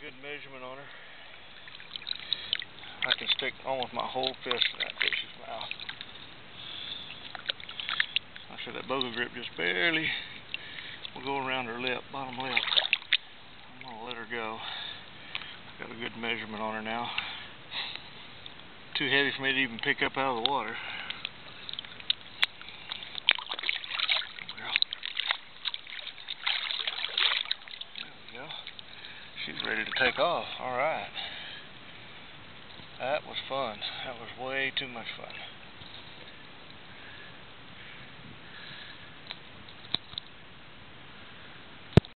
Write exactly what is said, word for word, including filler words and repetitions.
good measurement on her. I can stick almost my whole fist in that fish's mouth. Like I said, that boga grip just barely will go around her lip, bottom lip. I'm going to let her go. Got a good measurement on her now. Too heavy for me to even pick up out of the water. There we go. She's ready to take off. Alright. That was fun. That was way too much fun.